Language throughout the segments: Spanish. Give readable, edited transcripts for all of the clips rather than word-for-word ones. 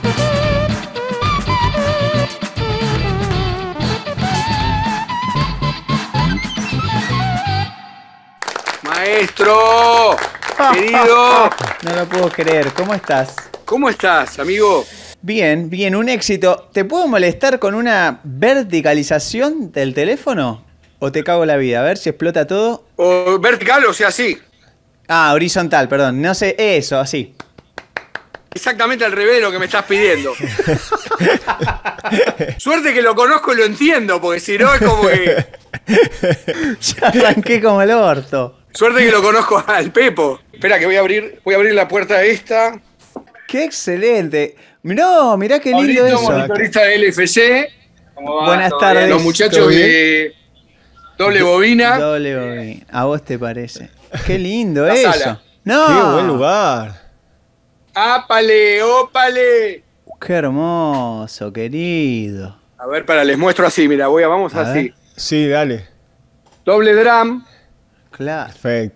Maestro, querido. No lo puedo creer. ¿Cómo estás? ¿Cómo estás, amigo? Bien, bien, un éxito. ¿Te puedo molestar con una verticalización del teléfono? ¿O te cago la vida? A ver si explota todo. O vertical, o sea, sí. Ah, horizontal, perdón. No sé, eso, así. Exactamente al revés de lo que me estás pidiendo. Suerte que lo conozco y lo entiendo, porque si no es como que... Ya arranqué como el orto. Suerte que lo conozco al Pepo. Espera que voy a abrir la puerta esta. ¡Qué excelente! Mirá qué lindo Pablito, eso. monitorista de LFC. ¿Cómo va? Buenas ¿Todo tardes. bien? Los muchachos de Doble Bobina. Doble bobina. ¿A vos te parece? ¡Qué lindo La eso! sala. ¡No! ¡Qué buen lugar! ¡Ápale, ópale! ¡Qué hermoso, querido! A ver, les muestro así, mira, vamos A así. ver. Sí, dale. Doble drum. Claro. Perfecto.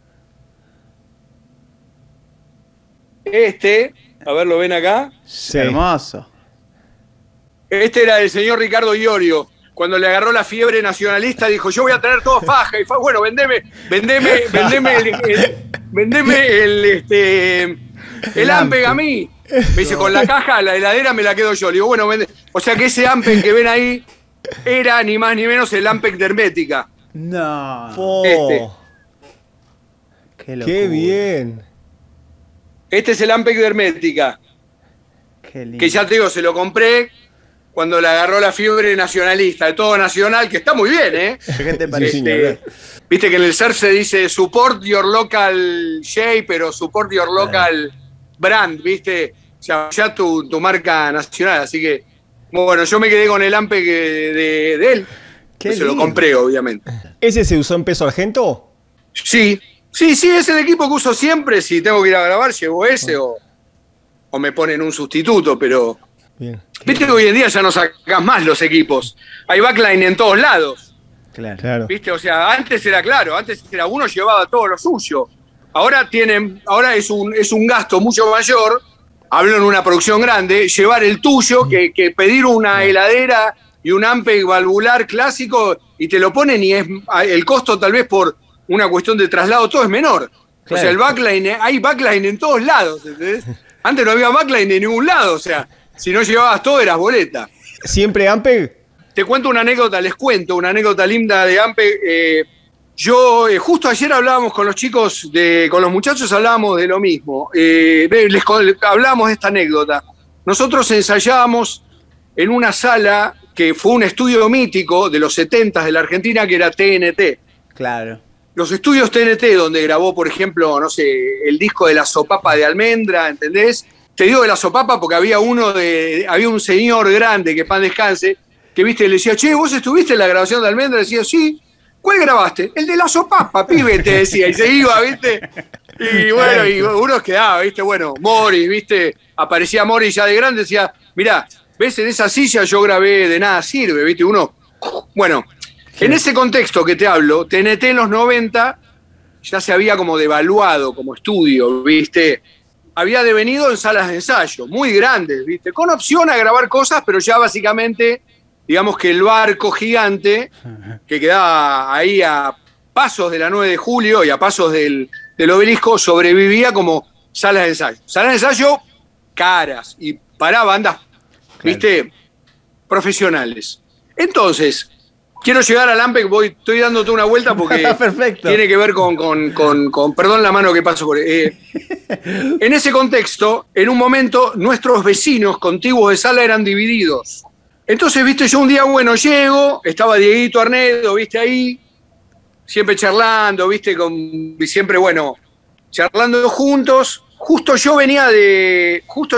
A ver, ¿lo ven acá? Sí. Hermoso. Este era el señor Ricardo Iorio. Cuando le agarró la fiebre nacionalista, dijo, yo voy a tener todo faja. Y fue, bueno, vendeme el Ampeg a mí. Me dice, con la caja, la heladera me la quedo yo. Le digo, bueno, vende. O sea que ese Ampeg que ven ahí era ni más ni menos el Ampeg de Hermética. No. Po, Qué locura. ¡Qué bien! Este es el Ampeg de Hermética. Qué lindo. Que ya te digo, se lo compré cuando le agarró la fiebre nacionalista, de todo nacional, que está muy bien, ¿eh? ¿Qué te parece? Sí, señor. Viste que en el CER se dice support your local shape, pero support your local brand, ¿viste? O sea, ya tu marca nacional. Así que, bueno, yo me quedé con el Ampeg de él. Qué Se lo lindo. compré, obviamente. ¿Ese se usó en peso argento? Sí, es el equipo que uso siempre. Si tengo que ir a grabar, llevo ese o me ponen un sustituto, pero... Bien. Viste que hoy en día ya no sacás más los equipos. Hay backline en todos lados. Claro. Claro. ¿Viste? O sea, antes era claro, antes era uno llevaba todo lo suyo. Ahora es un gasto mucho mayor, hablo en una producción grande, llevar el tuyo que pedir una heladera y un Ampeg valvular clásico y te lo ponen y el costo tal vez por una cuestión de traslado todo es menor. Claro. O sea, el backline, hay backline en todos lados, ¿entendés? Antes no había backline de ningún lado, o sea, si no llevabas todo eras boleta. ¿Siempre Ampeg? Te cuento una anécdota, les cuento una anécdota linda de Ampeg. Justo ayer hablábamos con los chicos, con los muchachos hablábamos de lo mismo. Hablábamos de esta anécdota. Nosotros ensayábamos en una sala que fue un estudio mítico de los 70s de la Argentina, que era TNT. Claro. Los estudios TNT, donde grabó, por ejemplo, no sé, el disco de La Sopapa de Almendra, ¿entendés? Te digo de La Sopapa porque había un señor grande, que pan descanse, que viste, le decía, che, ¿vos estuviste en la grabación de Almendra? Decía, sí. ¿Cuál grabaste? El de La Sopapa, pibe, te decía. Y se iba, ¿viste? Y bueno, y uno quedaba, ¿viste? Bueno, Morris, ¿viste? Aparecía Morris ya de grande, decía, mirá, ¿ves? En esa silla yo grabé De Nada Sirve, ¿viste? Uno, bueno, en ese contexto que te hablo, TNT en los 90 ya se había como devaluado como estudio, ¿viste? Había devenido en salas de ensayo, muy grandes, ¿viste? Con opción a grabar cosas, pero ya básicamente, digamos que el barco gigante, que quedaba ahí a pasos de la 9 de julio y a pasos del obelisco, sobrevivía como salas de ensayo. Salas de ensayo caras y para bandas, ¿viste? Profesionales. Entonces, quiero llegar al Ampeg, estoy dándote una vuelta porque Perfecto. tiene que ver con perdón la mano que paso por en ese contexto, en un momento, nuestros vecinos contiguos de sala eran divididos. Entonces, viste, yo un día, bueno, llego, estaba Dieguito Arnedo, viste, ahí, siempre charlando, viste, siempre, bueno, charlando juntos. Justo yo venía de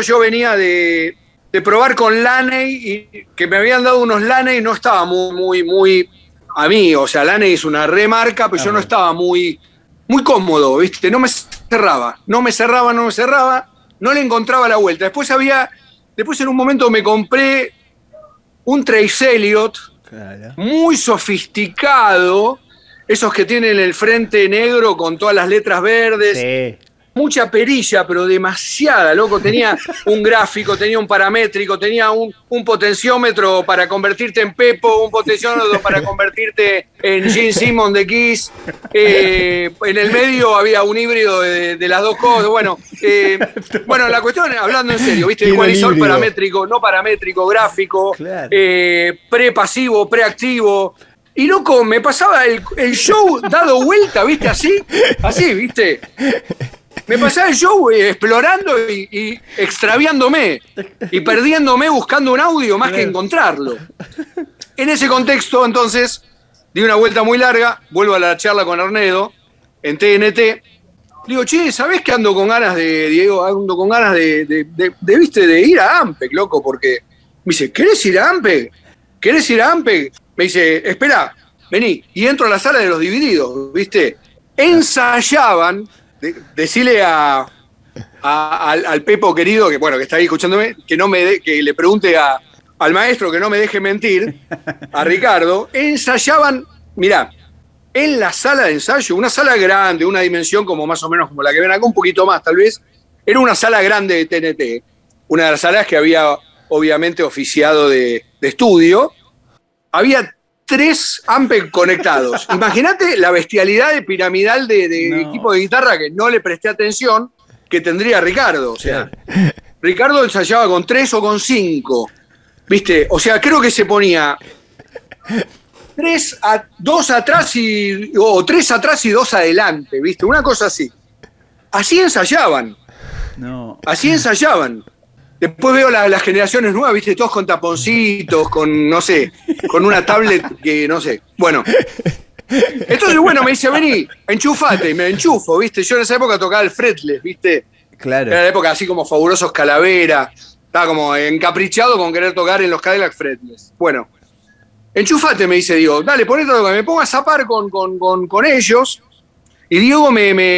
probar con Laney, y que me habían dado unos Laney, no estaba muy a mí, o sea, Laney es una remarca, pero yo no estaba muy cómodo, ¿viste? No me cerraba, no le encontraba la vuelta. Después en un momento me compré un Trace Elliot, Claro. muy sofisticado, esos que tienen el frente negro con todas las letras verdes, Sí. mucha perilla, pero demasiada, loco. Tenía un gráfico, tenía un paramétrico, tenía un potenciómetro para convertirte en Pepo, un potenciómetro para convertirte en Gene Simmons de Kiss. En el medio había un híbrido de las dos cosas. Bueno, la cuestión, hablando en serio, ¿viste? Igualizador paramétrico, no paramétrico, gráfico, Claro. Pre-pasivo, preactivo. Y loco, me pasaba el show dado vuelta, ¿viste? Así, ¿viste? Me pasaba el show explorando y extraviándome y perdiéndome buscando un audio más que encontrarlo. En ese contexto, entonces, di una vuelta muy larga, vuelvo a la charla con Arnedo en TNT. Le digo, che, ¿sabés que ando con ganas de, Diego? Ando con ganas ¿viste? De ir a Ampeg, loco, porque me dice, ¿querés ir a Ampeg? ¿Querés ir a Ampeg? Me dice, espera, vení. Y entro a la sala de los divididos, ¿viste? Ensayaban. Decirle al Pepo querido, que bueno, que está ahí escuchándome, que le pregunte al maestro que no me deje mentir, a Ricardo. Ensayaban, mirá, en la sala de ensayo, una sala grande, una dimensión como más o menos como la que ven acá, un poquito más tal vez, era una sala grande de TNT, una de las salas que había obviamente oficiado de estudio. Había 3 Ampeg conectados. Imagínate la bestialidad de piramidal de equipo de guitarra que no le presté atención que tendría Ricardo. O sea, Ricardo ensayaba con 3 o con 5. ¿Viste? O sea, creo que se ponía 2 atrás o 3 atrás y 2 adelante, ¿viste? Una cosa así. Así ensayaban. No. Así ensayaban. Después veo las generaciones nuevas, viste, todos con taponcitos, con, no sé, con una tablet que, no sé. Bueno. Entonces, bueno, me dice, vení, enchufate, y me enchufo, viste. Yo en esa época tocaba el fretless, viste. Claro. Era la época así como Fabulosos Calavera. Estaba como encaprichado con querer tocar en los Cadillac fretless. Bueno. Enchufate, me dice Diego. Dale, ponete a tocar. Me pongo a zapar con ellos. Y Diego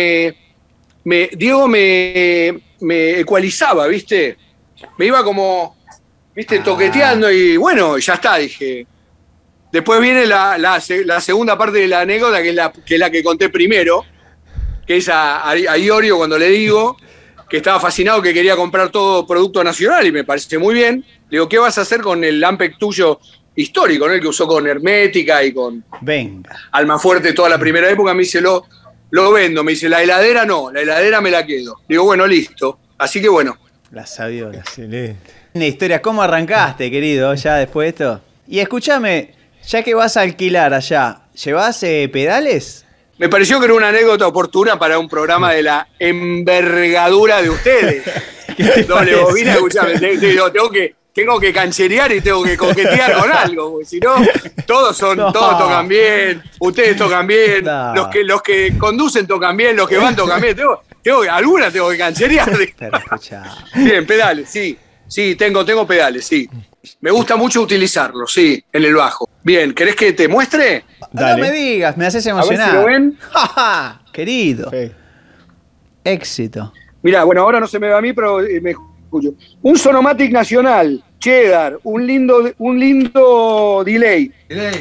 me ecualizaba, viste. Me iba como, viste, toqueteando y bueno, ya está, dije. Después viene la segunda parte de la anécdota, que es la que conté primero, que es a Iorio cuando le digo que estaba fascinado, que quería comprar todo producto nacional y me parece muy bien. Le digo, ¿qué vas a hacer con el Ampeg tuyo histórico, ¿no? El que usó con Hermética y con Almafuerte toda la primera época? Me dice, lo vendo. Me dice, la heladera no, la heladera me la quedo. Digo, bueno, listo. Así que bueno. La sabiola. Excelente. Una historia, ¿cómo arrancaste, querido, ya después de esto? Y escúchame, ya que vas a alquilar allá, ¿llevás pedales? Me pareció que era una anécdota oportuna para un programa de la envergadura de ustedes. Doble bobina, escuchame, tengo que cancherear y tengo que coquetear con algo, porque si no, todos tocan bien, ustedes tocan bien, No. los que conducen tocan bien, los que van tocan bien. Algunas tengo que cancherear. Pero escuchá. Bien, pedales, sí, tengo pedales, sí. Me gusta mucho utilizarlos, sí, en el bajo. Bien, ¿querés que te muestre? No me digas, me haces emocionar. A ver si lo ven. ¡Ja, ja! Querido. Sí. Éxito. Mirá, bueno, ahora no se me ve a mí, pero me escucho. Un Sonomatic Nacional, Cheddar, un lindo delay.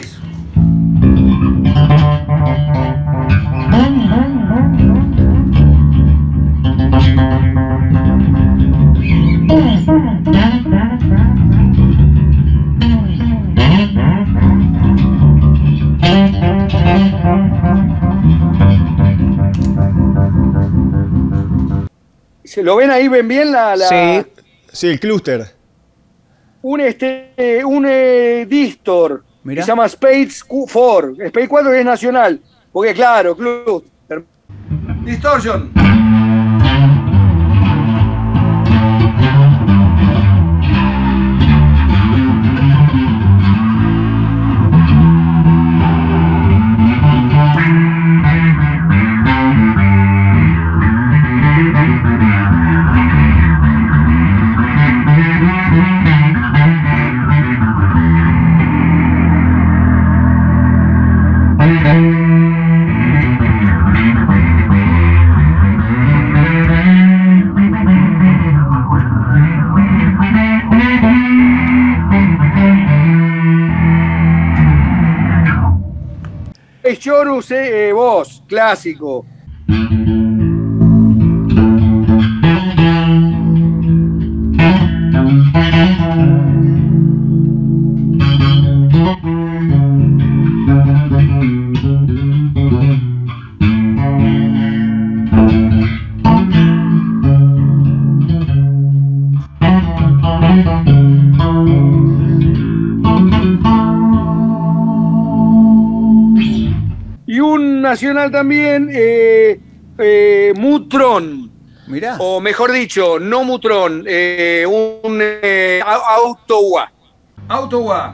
¿Se lo ven ahí? ¿Ven bien Sí. Sí, el clúster. un Distor Mirá. que se llama Space 4. Space 4 es nacional. Porque claro, cluster. Distortion. Chorus, voz, clásico. Y un nacional también, Mutrón. Mirá. O mejor dicho, no Mutrón, un Autowa. Autowa.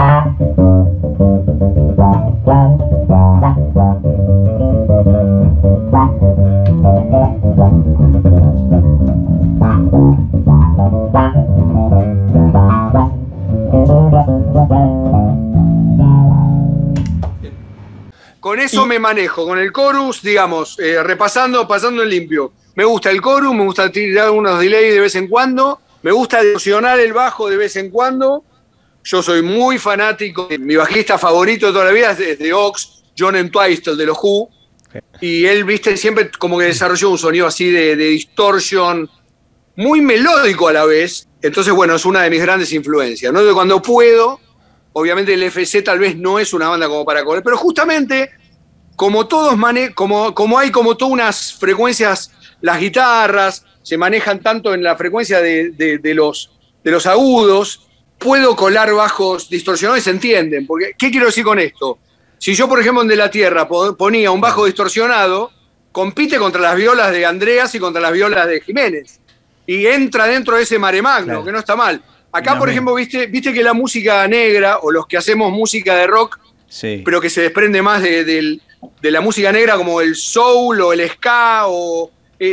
Con eso me manejo, con el chorus, digamos, pasando en limpio. Me gusta el chorus, me gusta tirar unos delays de vez en cuando, me gusta distorsionar el bajo de vez en cuando. Yo soy muy fanático, mi bajista favorito de toda la vida es de Ox, John Entwistle, de los Who. Y él, viste, siempre como que desarrolló un sonido así de distorsión, muy melódico a la vez. Entonces, bueno, es una de mis grandes influencias, ¿no? De cuando puedo, obviamente el FC tal vez no es una banda como para correr, pero justamente como todos como hay como todas unas frecuencias, las guitarras se manejan tanto en la frecuencia de los agudos, puedo colar bajos distorsionados y se entienden. Porque, ¿qué quiero decir con esto? Si yo, por ejemplo, en De la Tierra ponía un bajo distorsionado, compite contra las violas de Andreas y contra las violas de Jiménez. Y entra dentro de ese mare magno, claro, que no está mal. Acá, no, por ejemplo, viste que la música negra, o los que hacemos música de rock, sí, pero que se desprende más de la música negra, como el soul o el ska o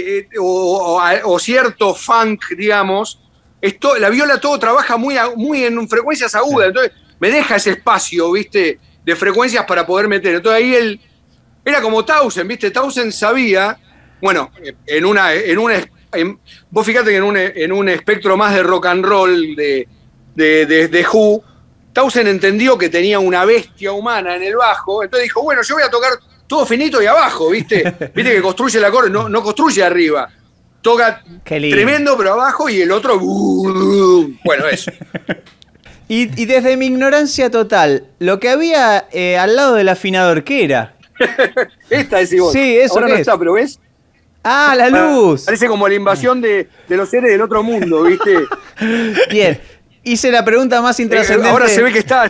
cierto funk, digamos, la viola todo trabaja muy en frecuencias agudas, entonces me deja ese espacio, ¿viste?, de frecuencias para poder meter. Entonces ahí era como Townsend, ¿viste? Townsend sabía, bueno, vos fíjate que en un espectro más de rock and roll de Who, Townsend entendió que tenía una bestia humana en el bajo, entonces dijo, bueno, yo voy a tocar todo finito y abajo, ¿viste? Viste que construye el acorde, no construye arriba. Toca tremendo, pero abajo, y el otro... Bueno, eso. Y desde mi ignorancia total, lo que había al lado del afinador, ¿qué era? Esta decís vos. Sí, eso. Ahora no está, pero ¿ves? Ah, la luz. Parece como la invasión de los seres del otro mundo, ¿viste? Bien. Hice la pregunta más intrascendente. Ahora se ve que está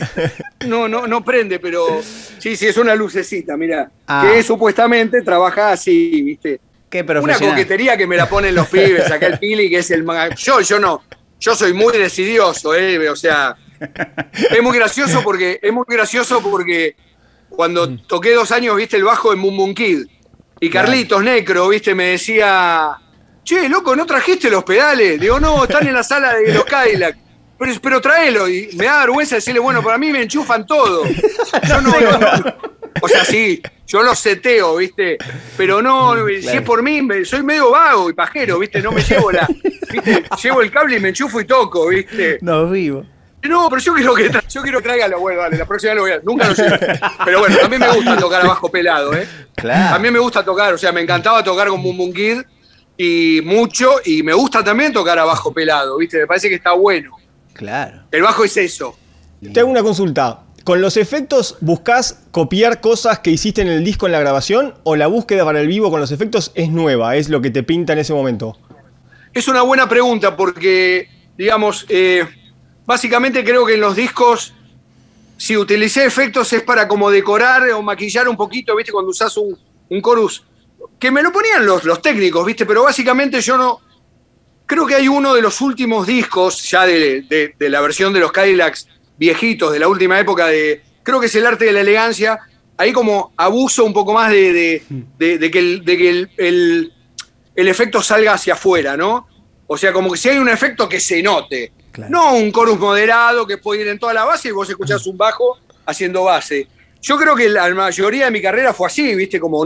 no prende, pero sí, es una lucecita, mirá. Que supuestamente trabaja así, ¿viste? Qué profesional. Una coquetería que me la ponen los pibes, acá el Pili, que es el... Yo no. Yo soy muy decidioso, o sea... Es muy gracioso porque cuando toqué 2 años, ¿viste?, el bajo en Boom Boom Kid. Y Carlitos Necro, ¿viste?, me decía... Che, loco, ¿no trajiste los pedales? Digo, no, están en la sala de los Cadillac. Pero tráelo. Y me da vergüenza decirle, bueno, para mí me enchufan todo. Yo no. O sea, sí, yo lo seteo, ¿viste? Pero no, claro, si es por mí, soy medio vago y pajero, ¿viste? No me llevo ¿viste? Llevo el cable y me enchufo y toco, ¿viste? No, vivo. No, pero yo quiero que traiga bueno, dale, la próxima vez lo voy a... Nunca lo sé. Pero bueno, también me gusta tocar a bajo pelado, ¿eh? Claro. También me gusta tocar, o sea, me encantaba tocar con Boom Boom Kid y me gusta también tocar a bajo pelado, ¿viste? Me parece que está bueno. Claro. El bajo es eso. Te hago una consulta. ¿Con los efectos buscás copiar cosas que hiciste en el disco en la grabación o la búsqueda para el vivo con los efectos es nueva, es lo que te pinta en ese momento? Es una buena pregunta porque, digamos, básicamente creo que en los discos, si utilicé efectos es para como decorar o maquillar un poquito, ¿viste? Cuando usás un chorus, que me lo ponían los técnicos, ¿viste? Pero básicamente yo no... Creo que hay uno de los últimos discos, ya de la versión de los Cadillacs viejitos, de la última época, creo que es El arte de la elegancia, ahí como abuso un poco más de que el efecto salga hacia afuera, ¿no? O sea, como que si hay un efecto que se note. Claro. No un chorus moderado que puede ir en toda la base y vos escuchás un bajo haciendo base. Yo creo que la mayoría de mi carrera fue así, ¿viste? Como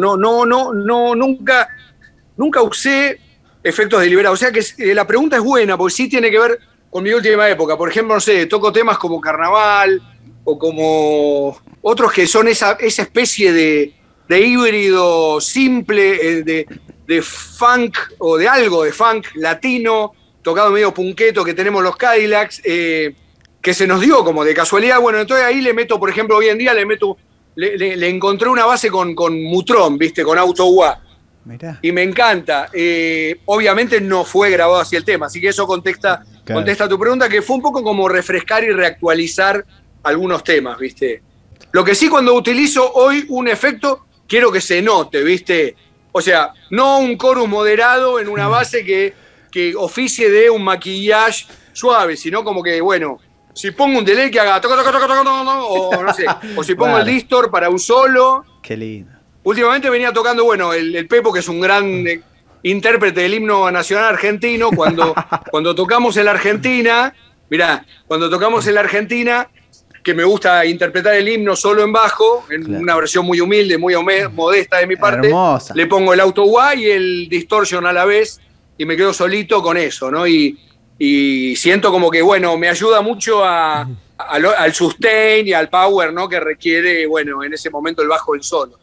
nunca usé efectos deliberados. O sea que la pregunta es buena, porque sí tiene que ver con mi última época. Por ejemplo, no sé, toco temas como Carnaval o como otros que son esa especie de híbrido simple, de funk o de algo de funk latino, tocado medio punqueto que tenemos los Cadillacs, que se nos dio como de casualidad. Bueno, entonces ahí le meto, por ejemplo, hoy en día le encontré una base con Mutrón, ¿viste? Con Autowa. Mirá. Y me encanta. Obviamente no fue grabado así el tema, así que eso contesta Claro. contesta tu pregunta, que fue un poco como refrescar y reactualizar algunos temas, ¿viste? Lo que sí, cuando utilizo hoy un efecto, quiero que se note, ¿viste? O sea, no un chorus moderado en una base que oficie de un maquillaje suave, sino como que, bueno, si pongo un delay que haga toco, toco, toco, toco, o no sé, o si pongo Claro. el distor para un solo. Qué lindo. Últimamente venía tocando, bueno, el Pepo, que es un gran intérprete del himno nacional argentino. Cuando tocamos en la Argentina, mirá, cuando tocamos en la Argentina, que me gusta interpretar el himno solo en bajo, en Claro. una versión muy humilde, muy modesta de mi parte, Hermosa. le pongo el auto guay y el distortion a la vez, y me quedo solito con eso, ¿no? Y siento como que, bueno, me ayuda mucho al sustain y al power, ¿no? Que requiere, bueno, en ese momento el bajo del solo.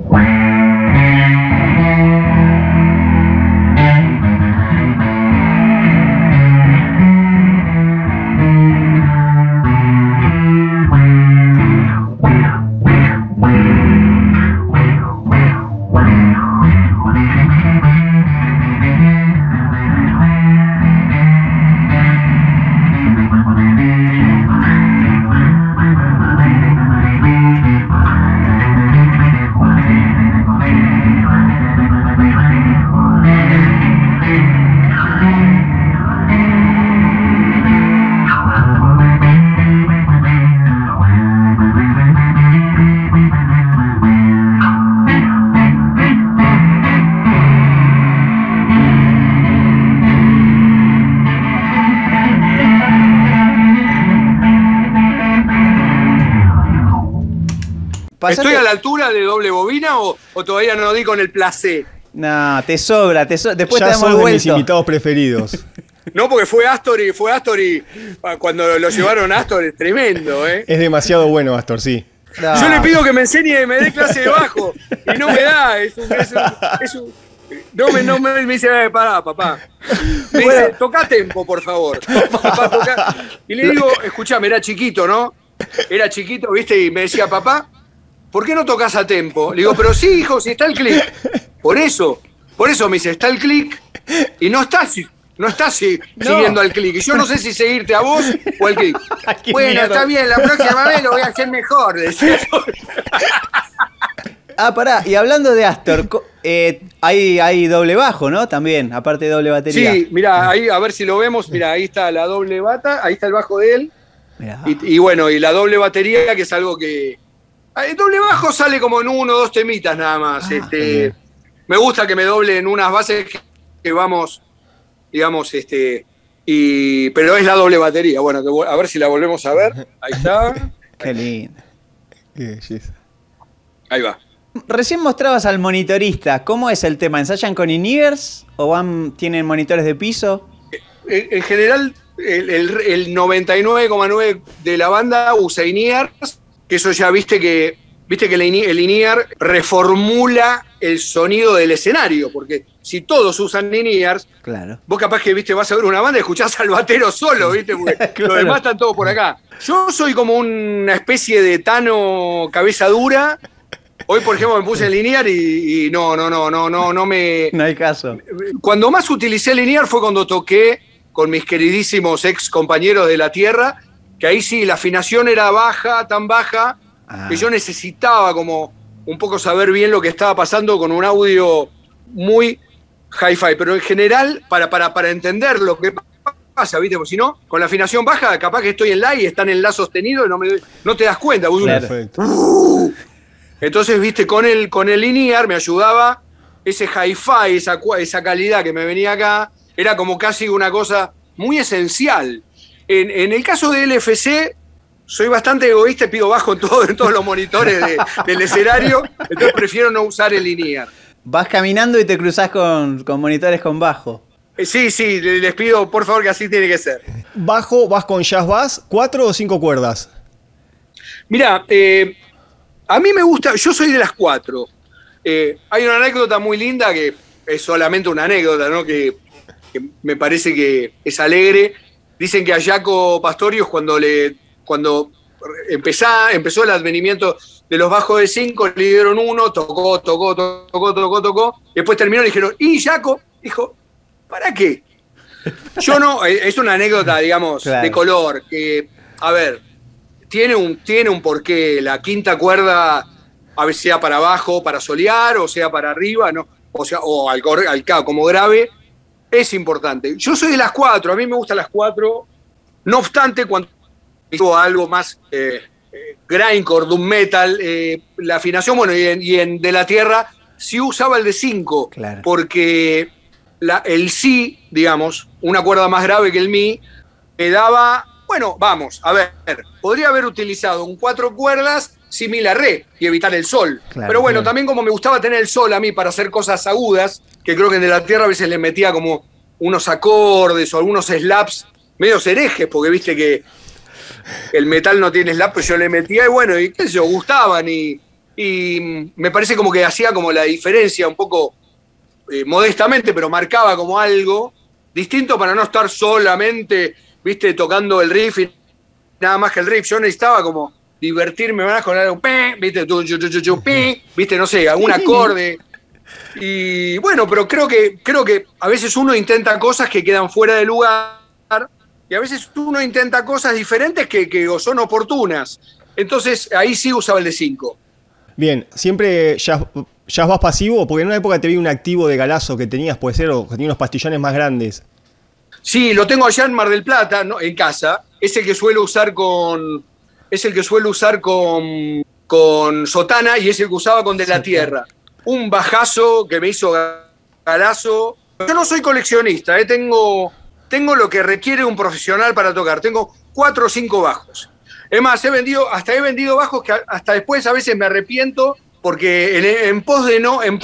Pasate- ¿Estoy a la altura de doble bobina o todavía no di con el placé? No, te sobra, después te Ya damos sos de mis vuelto. invitados preferidos. No, porque fue Astor y cuando lo llevaron a Astor es tremendo, ¿eh? Es demasiado bueno, Astor, sí. No. Yo le pido que me enseñe, me dé clase de bajo y no me da. Me dice, pará, papá. Me dice, toca tempo, por favor. Papá, toca. Y le digo, escuchame, era chiquito, ¿no? Era chiquito, ¿viste? Y me decía, papá, ¿por qué no tocas a tempo? Le digo, pero sí, hijo, si está el clic. Por eso me dice, está el clic y no estás siguiendo al clic. Y yo no sé si seguirte a vos o al clic. Qué Bueno, mierda. está bien, la próxima vez lo voy a hacer mejor. Decía. Ah, pará, y hablando de Astor, hay doble bajo, ¿no? También, aparte de doble batería. Sí, mirá, ahí, a ver si lo vemos. Mirá, ahí está la doble bata, ahí está el bajo de él. Mirá. Y bueno, y la doble batería, que es algo que... El doble bajo sale como en 1 o 2 temitas nada más. bien. Me gusta que me doble en unas bases que vamos, digamos, pero es la doble batería. Bueno, a ver si la volvemos a ver. Ahí está. Qué lindo. Qué belleza. Ahí va. Recién mostrabas al monitorista. ¿Cómo es el tema? ¿Ensayan con in-ears o tienen monitores de piso? En general, el 99,9 de la banda usa in-ears, que eso ya viste que el in-ear reformula el sonido del escenario, porque si todos usan in-ears, Claro. vos capaz que vas a ver una banda y escuchás al batero solo, ¿viste? Porque Claro. los demás están todos por acá. Yo soy como una especie de Tano cabeza dura. Hoy, por ejemplo, me puse el in-ear y no me... No hay caso. Cuando más utilicé el in-ear fue cuando toqué con mis queridísimos ex compañeros de la Tierra, que ahí sí, la afinación era baja, tan baja, que yo necesitaba como un poco saber bien lo que estaba pasando con un audio muy hi-fi, pero en general, para entender lo que pasa, ¿viste? Porque si no, con la afinación baja, capaz que estoy en la y están en la sostenido y no te das cuenta. Claro. Perfecto. Entonces, viste, con el in-ear me ayudaba ese hi-fi, esa calidad que me venía acá, era como casi una cosa muy esencial. En el caso de LFC, soy bastante egoísta y pido bajo en todos los monitores del escenario, entonces prefiero no usar el in-ear. Vas caminando y te cruzás con monitores con bajo. Sí, les pido por favor que así tiene que ser. Bajo, vas con jazz bass, 4 o 5 cuerdas. Mirá, a mí me gusta, yo soy de las 4. Hay una anécdota muy linda que es solamente una anécdota, ¿no? Que me parece que es alegre. Dicen que a Jaco Pastorius cuando empezó el advenimiento de los bajos de 5, le dieron uno, tocó. Después terminó y dijeron, ¿y Jaco? Dijo, ¿para qué? Yo no, es una anécdota, digamos, Claro. de color, que, a ver, tiene un porqué. La quinta cuerda, a veces sea para abajo, para solear, o sea para arriba, ¿no? O sea, o al cabo, como grave, es importante. Yo soy de las 4, a mí me gustan las 4, no obstante, cuando digo algo más grindcore, doom metal, la afinación, bueno, y en De la Tierra sí usaba el de 5, Claro. porque el si, digamos, una cuerda más grave que el mi, me daba, bueno, vamos, a ver, podría haber utilizado un 4 cuerdas si mi la re y evitar el sol. Claro, pero bueno, claro. también como me gustaba tener el sol a mí para hacer cosas agudas, que creo que en De la Tierra a veces le metía como unos acordes o algunos slaps medio herejes, porque viste que el metal no tiene slap, pues yo le metía y bueno, y qué sé yo, gustaban y me parece como que hacía como la diferencia un poco modestamente, pero marcaba como algo distinto para no estar solamente, viste, tocando el riff y nada más que el riff. Yo necesitaba como divertirme más con algo, viste, viste, no sé, algún acorde. Y bueno, pero creo que a veces uno intenta cosas que quedan fuera de lugar y a veces uno intenta cosas diferentes que son oportunas. Entonces ahí sí usaba el de 5. Bien, siempre ya vas pasivo, porque en una época te vi un activo de galazo que tenías, puede ser, o que tenía unos pastillones más grandes. Sí, lo tengo allá en Mar del Plata, ¿no? En casa. Es el que suelo usar con sotana y es el que usaba con De la Tierra. Un bajazo que me hizo galazo. Yo no soy coleccionista, tengo lo que requiere un profesional para tocar. Tengo 4 o 5 bajos. Es más, he vendido bajos que hasta después a veces me arrepiento porque en pos de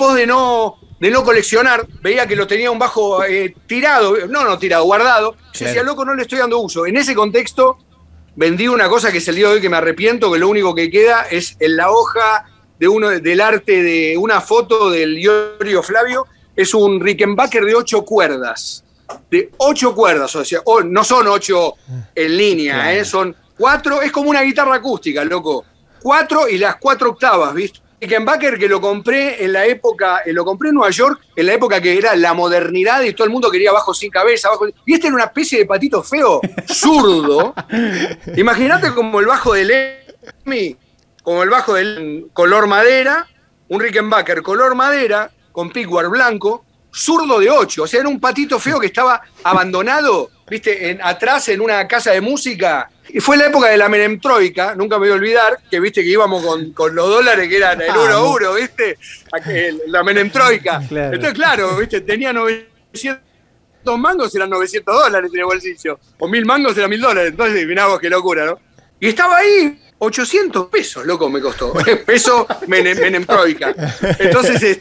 no coleccionar, veía que lo tenía un bajo tirado, guardado. Yo decía, loco, no le estoy dando uso. En ese contexto vendí una cosa que es el día de hoy que me arrepiento, que lo único que queda es en la hoja del arte de una foto del Iorio Flavio, es un Rickenbacker de 8 cuerdas. De 8 cuerdas, o sea, no son 8 en línea, Claro. son 4, es como una guitarra acústica, loco. 4 y las 4 octavas, ¿viste? Rickenbacker que lo compré en Nueva York, en la época que era la modernidad y todo el mundo quería bajo sin cabeza, y este era una especie de patito feo, zurdo. Imagínate como el bajo del Lemmy, como el bajo del color madera, un Rickenbacker color madera, con pickguard blanco, zurdo de 8, o sea, era un patito feo que estaba abandonado, viste, atrás en una casa de música. Y fue la época de la Menem Troika, nunca me voy a olvidar, que viste que íbamos con los dólares que eran el 1 a 1, viste, la Menem Troika. Claro. Entonces, claro, viste, tenía 900 mangos, eran $900 en el bolsillo, o 1000 mangos eran $1000, entonces mirá vos qué locura, ¿no? Y estaba ahí, 800 pesos, loco, me costó, peso Menem Troika. Entonces,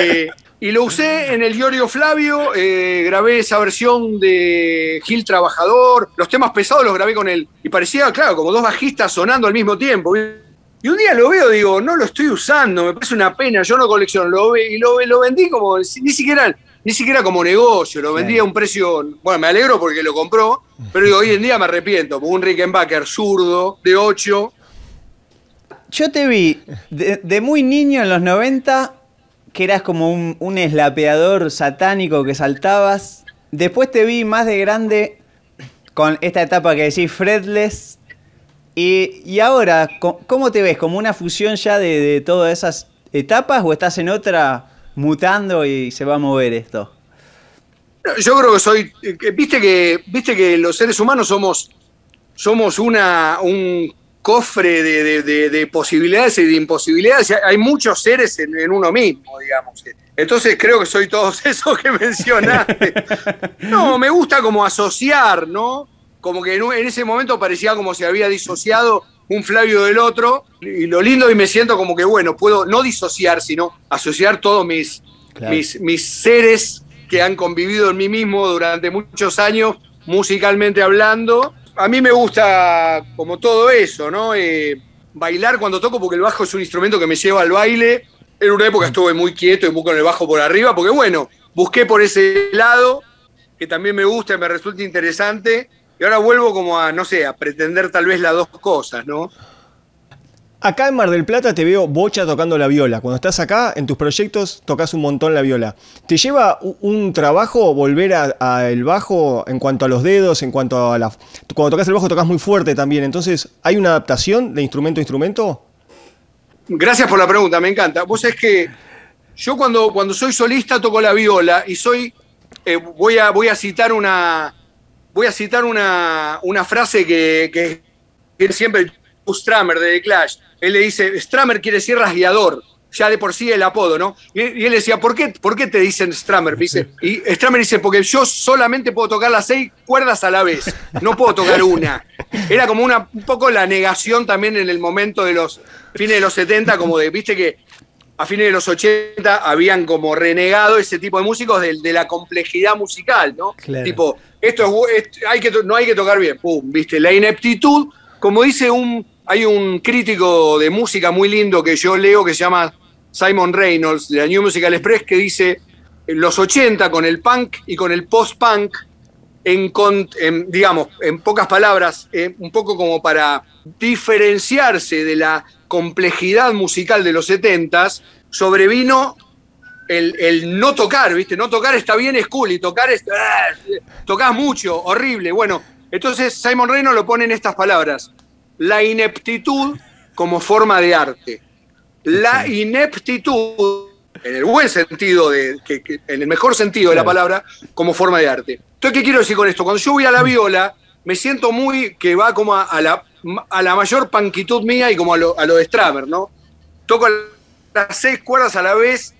y lo usé en el Iorio Flavio, grabé esa versión de Gil Trabajador, los temas pesados los grabé con él, y parecía, claro, como 2 bajistas sonando al mismo tiempo. Y un día lo veo, digo, no lo estoy usando, me parece una pena, yo no colecciono, lo vendí como, ni siquiera como negocio, lo vendí a un precio, bueno, me alegro porque lo compró, pero digo, hoy en día me arrepiento, porque un Rickenbacker zurdo de 8. Yo te vi de muy niño en los 90, que eras como un eslapeador satánico que saltabas. Después te vi más de grande con esta etapa que decís fretless. Y ahora, ¿cómo te ves? ¿Como una fusión ya de todas esas etapas o estás en otra mutando y se va a mover esto? Yo creo que viste que los seres humanos somos un cofre de posibilidades y de imposibilidades. Hay muchos seres en uno mismo, digamos. Entonces creo que soy todos esos que mencionaste. No, me gusta como asociar, ¿no? Como que en ese momento parecía como si había disociado un Flavio del otro. Y lo lindo, y me siento como que, bueno, puedo no disociar, sino asociar todos mis seres que han convivido en mí mismo durante muchos años, musicalmente hablando. A mí me gusta como todo eso, ¿no? Bailar cuando toco, porque el bajo es un instrumento que me lleva al baile. En una época estuve muy quieto y muy con el bajo por arriba, porque bueno, busqué por ese lado, que también me gusta y me resulta interesante, y ahora vuelvo como a, no sé, a pretender tal vez las dos cosas, ¿no? Acá en Mar del Plata te veo bocha tocando la viola. Cuando estás acá, en tus proyectos, tocas un montón la viola. ¿Te lleva un trabajo volver al bajo en cuanto a los dedos, en cuanto a la... Cuando tocas el bajo tocas muy fuerte también, entonces, ¿hay una adaptación de instrumento a instrumento? Gracias por la pregunta, me encanta. Vos sabés que yo cuando soy solista toco la viola y voy a citar una frase que siempre Stramer de The Clash. Él le dice, Stramer quiere decir rasgueador, ya de por sí el apodo, ¿no? Y él decía, ¿por qué te dicen Stramer? Dice, y Stramer dice, porque yo solamente puedo tocar las 6 cuerdas a la vez, no puedo tocar una. Era como un poco la negación también en el momento de los fines de los 70, como de, viste que a fines de los 80 habían como renegado ese tipo de músicos de la complejidad musical, ¿no? Claro. Tipo, no hay que tocar bien, pum, viste, la ineptitud, como dice hay un crítico de música muy lindo que yo leo que se llama Simon Reynolds, de la New Musical Express, que dice, en los 80 con el punk y con el post-punk, digamos, en pocas palabras, un poco como para diferenciarse de la complejidad musical de los 70s, sobrevino el no tocar, ¿viste? No tocar está bien, es cool, y tocar tocás mucho, horrible. Bueno, entonces Simon Reynolds lo pone en estas palabras: la ineptitud como forma de arte. La ineptitud, en el buen sentido, en el mejor sentido de la palabra, como forma de arte. Entonces, ¿qué quiero decir con esto? Cuando yo voy a la viola, me siento que va como a la mayor punkitud mía y como a lo de Stramer, ¿no? Toco las 6 cuerdas a la vez,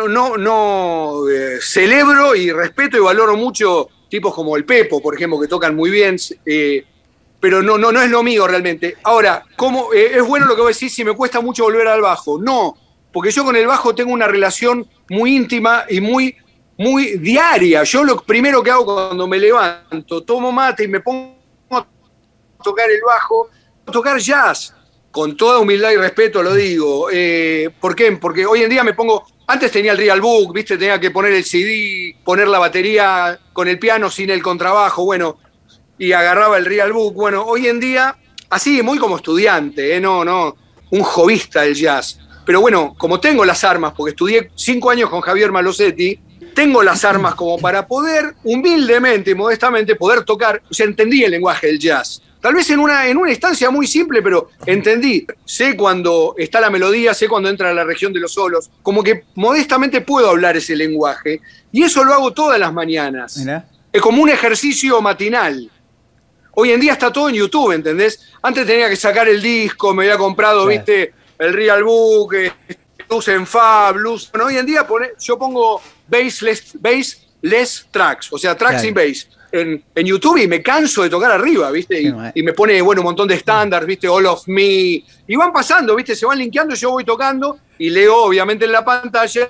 celebro y respeto y valoro mucho tipos como el Pepo, por ejemplo, que tocan muy bien, pero no es lo mío realmente. Ahora, ¿cómo es bueno lo que vos decís si me cuesta mucho volver al bajo? No, porque yo con el bajo tengo una relación muy íntima y muy diaria. Yo lo primero que hago cuando me levanto, tomo mate y me pongo a tocar el bajo, a tocar jazz, con toda humildad y respeto lo digo. ¿Por qué? Porque hoy en día antes tenía el Real Book, ¿viste? Tenía que poner el CD, poner la batería con el piano sin el contrabajo, bueno, y agarraba el Real Book. Bueno, hoy en día, así, muy como estudiante, no, un jovista del jazz. Pero bueno, como tengo las armas, porque estudié 5 años con Javier Malosetti, tengo las armas como para poder, humildemente y modestamente, poder tocar. O sea, entendí el lenguaje del jazz. Tal vez en una instancia muy simple, pero entendí. Sé cuando está la melodía, sé cuando entra la región de los solos. Como que modestamente puedo hablar ese lenguaje. Y eso lo hago todas las mañanas. Mirá. Es como un ejercicio matinal. Hoy en día está todo en YouTube, ¿entendés? Antes tenía que sacar el disco, me había comprado, claro, ¿viste? El Real Book, blues en fa, blues. Bueno, hoy en día yo pongo bassless tracks, o sea, tracks, claro, sin bass. En YouTube y me canso de tocar arriba, ¿viste? Y me pone, bueno, un montón de estándares, ¿viste? All of Me. Y van pasando, ¿viste? Se van linkeando, yo voy tocando y leo, obviamente, en la pantalla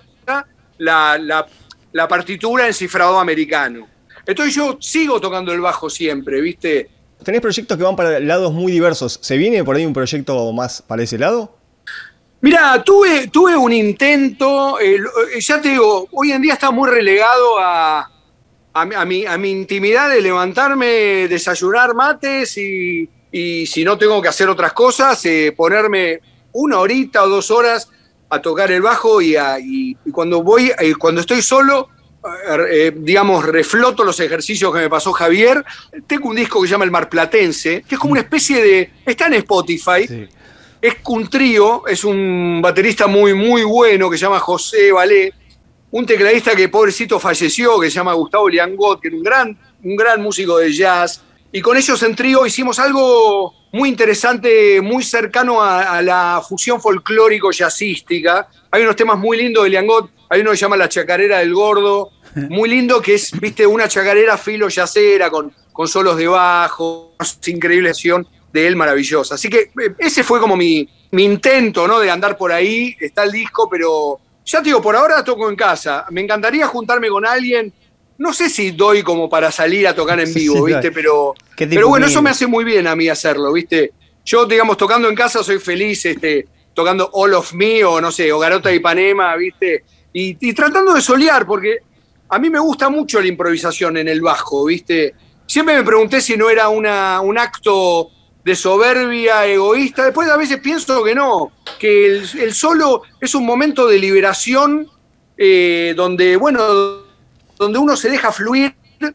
la partitura en cifrado americano. Entonces yo sigo tocando el bajo siempre, ¿viste? Tenés proyectos que van para lados muy diversos. ¿Se viene por ahí un proyecto más para ese lado? Mirá, tuve un intento, ya te digo, hoy en día está muy relegado a mi intimidad de levantarme, desayunar mates y si no tengo que hacer otras cosas, ponerme 1 horita o 2 horas a tocar el bajo y cuando estoy solo, digamos, refloto los ejercicios que me pasó Javier. Tengo un disco que se llama El Marplatense, que es como una especie de... Está en Spotify. Sí. Es un trío, es un baterista muy, muy bueno que se llama José Valé, un tecladista que pobrecito falleció, que se llama Gustavo Liangot, que era un gran músico de jazz. Y con ellos en trío hicimos algo muy interesante, muy cercano a la fusión folclórico-jazzística. Hay unos temas muy lindos de Liangot, hay uno que se llama La Chacarera del Gordo, muy lindo, que es, viste, una chacarera filo jazzera con solos de bajo, increíble sesión de él maravillosa. Así que ese fue como mi intento, ¿no? De andar por ahí. Está el disco, pero ya te digo, por ahora toco en casa. Me encantaría juntarme con alguien. No sé si doy como para salir a tocar en vivo, ¿viste? Pero bueno, eso me hace muy bien a mí hacerlo, ¿viste? Yo, digamos, tocando en casa soy feliz, tocando All of Me o, no sé, o Garota de Ipanema, ¿viste? Y tratando de solear, porque a mí me gusta mucho la improvisación en el bajo, ¿viste? Siempre me pregunté si no era un acto de soberbia egoísta. Después a veces pienso que no, que el solo es un momento de liberación donde, bueno, donde uno se deja fluir.